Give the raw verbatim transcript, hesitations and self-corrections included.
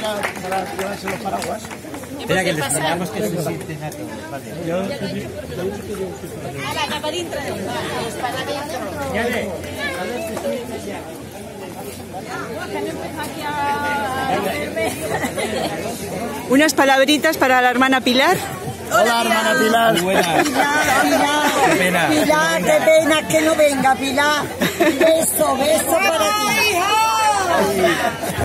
para, para llevarse los paraguas. Espera que les enseñamos que se sienten a todos. Vale. Yo... A la capa dintre. És para adentro. Ya ve. Unas palabritas para la hermana Pilar. Hola, hermana Pilar. Muy buenas. Pilar, Pilar, Qué pena. Pilar, qué pena que no venga, Pilar. Beso, beso para ti.